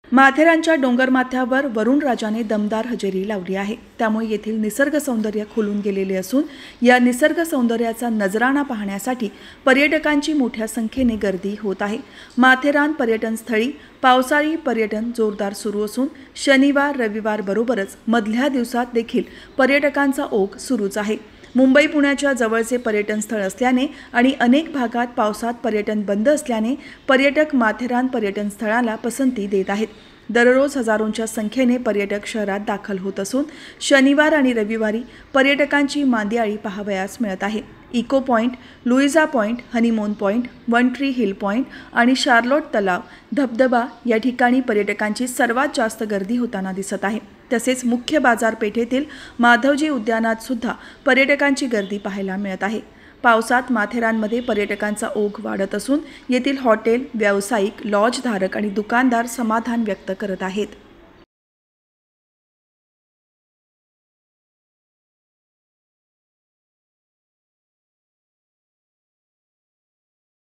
माथेरानच्या डोंगरमाथ्यावर वरुणराजाने दमदार हजेरी लावली आहे। त्यामुळे येथील निसर्ग सौंदर्य खुलून गेलेले असून या निसर्ग सौंदर्याचा नजराणा पाहण्यासाठी पर्यटकांची मोठ्या संख्येने गर्दी होत आहे। माथेरान पर्यटन स्थळी पावसाळी पर्यटन जोरदार सुरू असून शनिवार रविवार बरोबरच मधल्या दिवसात देखील पर्यटकांचा ओघ सुरूच आहे। मुंबई पुण्याच्या जवळचे पर्यटन स्थळ असल्याने आणि अनेक भागात पावसात पर्यटन बंद असल्याने पर्यटक माथेरान पर्यटन स्थळाला पसंती देत आहेत। दररोज हजारोंच्या संख्येने पर्यटक शहरात दाखल होत असून शनिवार आणि रविवारी पर्यटकांची मांदियाळी पाहावयास मिळत आहे। Echo point, Louisa point, honeymoon point, one tree hill point आणि शार्लोट तलाव, धबधबा या ठिकाणी पर्यटकांची सर्वात जास्त गर्दी होताना दिसत आहे। तसेच मुख्य बाजारपेठेतील माधवजी उद्यानात सुद्धा पर्यटकांची गर्दी पाहायला मिळत आहे। पावसात माथेरानमध्ये पर्यटकांचा ओघ वाढत असून येथील हॉटेल, व्यावसायिक, लॉज धारक आणि दुकानदार समाधान व्यक्त करत आहेत।